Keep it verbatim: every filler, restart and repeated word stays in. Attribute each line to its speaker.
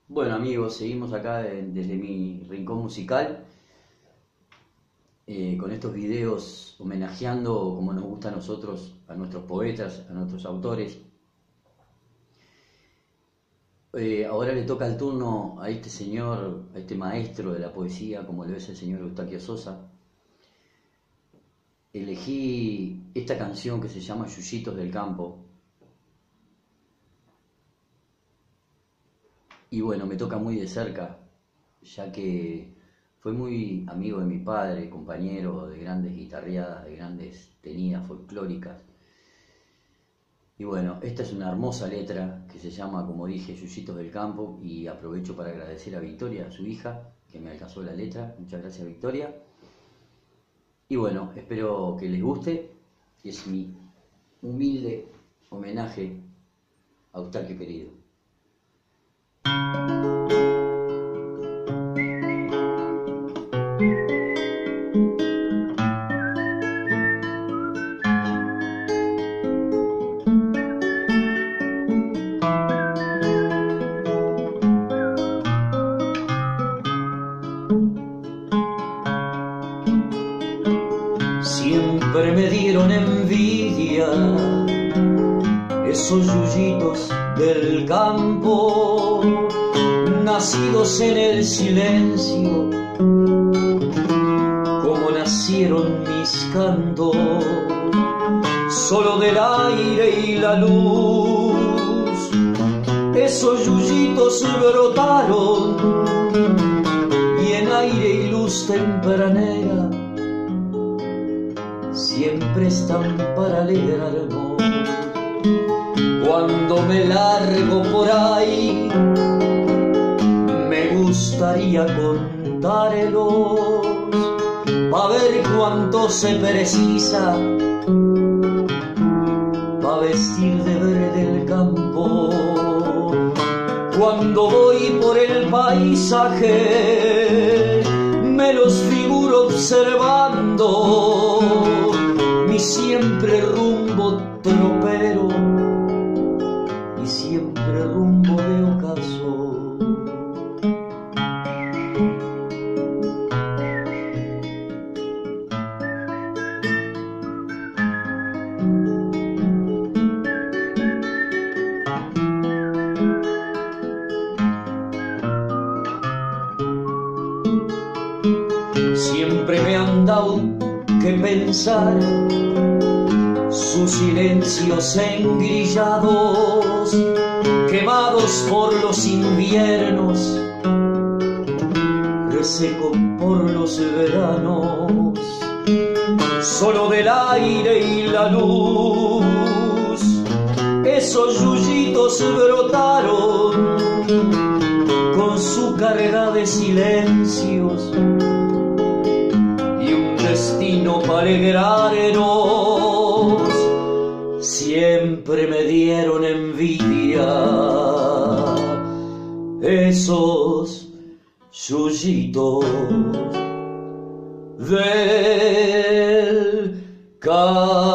Speaker 1: Bueno amigos, seguimos acá en- desde mi rincón musical, eh, con estos videos homenajeando como nos gusta a nosotros, a nuestros poetas, a nuestros autores. Eh, ahora le toca el turno a este señor, a este maestro de la poesía, como lo es el señor Eustaquio Sosa. Elegí esta canción que se llama Yuyitos del Campo. Y bueno, me toca muy de cerca, ya que fue muy amigo de mi padre, compañero de grandes guitarreadas, de grandes tenidas folclóricas. Y bueno, esta es una hermosa letra que se llama, como dije, Yuyitos del Campo, y aprovecho para agradecer a Victoria, a su hija, que me alcanzó la letra. Muchas gracias, Victoria. Y bueno, espero que les guste. Es mi humilde homenaje a Eustaquio querido. Siempre me dieron envidia esos yuyitos del campo, nacidos en el silencio, como nacieron mis cantos, solo del aire y la luz. Esos yuyitos brotaron y en aire y luz tempranera siempre están para alegrarnos. Cuando me largo por ahí, me gustaría contarlos, pa' ver cuánto se precisa, pa' vestir de verde el campo. Cuando voy por el paisaje, me los figuro observando mi siempre rumbo tropero y siempre rumbo de ocaso. Siempre me han dado que pensar sus silencios engrillados, quemados por los inviernos, reseco por los veranos, solo del aire y la luz. Esos yuyitos brotaron con su carga de silencios y un destino para alegrarnos. Siempre me dieron envidia esos yuyitos del campo.